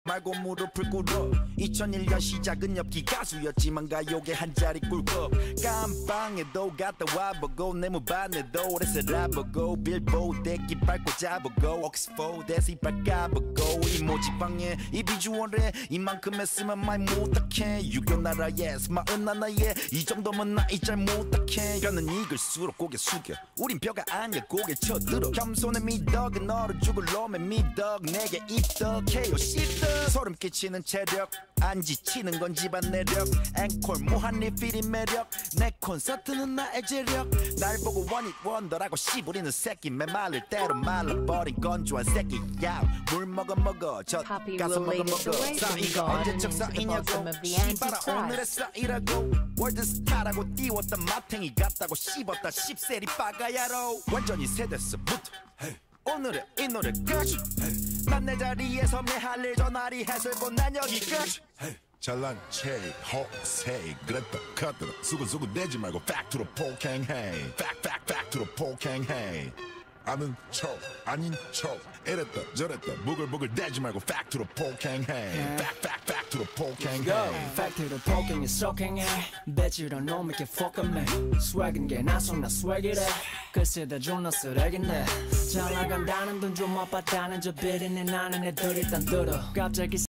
말고 무릎을 꿇어 2001년 시작은 엽기 가수였지만 가요계 한 자리 꿀꺽 깜빵에도 갔다 와보고 내 무반에도 오래 살아보고 빌보드 대기 밟고 잡고 옥스포드에서 이빨 까보고 이 모지방에 이 비주얼에 이만큼 했으면 말 못하게 유교 나라에서 마흔 하나에 이 정도면 나이 잘 못하게 뼈는 익을수록 고개 숙여 우린 뼈가 아니야 고개 쳐들어 겸손의 미덕은 너를 죽을 놈의 미덕 내게 입덕해요 씹덕 소름 끼치는 체력 안 지치는 건 집안 내력 앵콜 무한 리필이 매력 내 콘서트는 나의 재력 날 보고 원잇 원더라고 씨부리는 새끼 메말릴 대로 말라버린 건조한 새끼야 물 먹어 저 가서 먹어 쌓이가 언제적 쌓이냐고 씨발아 오늘의 쌓이라고 월드스타라고 띄웠던 마탱이 같다고 씹었다 씹세리 빠가야로 완전히 세대서부터 오늘의 이 노래까지 난 내 자리에서 내 할 일 전화리 해설본 난 여기까지 잘난 체 허세 그랬다 컸더라 수근수근 대지 말고 back to the 폭행해 back to the 폭행해 아는 척 아닌 척 이랬다 저랬다 부글부글 대지 말고 back to the 폭행해 back to the 폭행해 back to the 폭행해 속행해 배치로 놈 이렇게 fuck with me swag인 게 나속 나 swag이래 글쎄 다 존나 쓰레기네 잘 나간다는 돈 좀 아팠다는 저 비리네 나는 애들 일단 들어 갑자기